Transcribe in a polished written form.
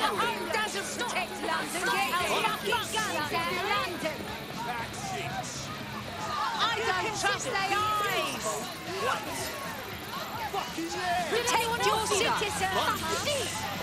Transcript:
Who doesn't protect London gets lucky guns out of London. I don't trust their eyes. Protect your citizens.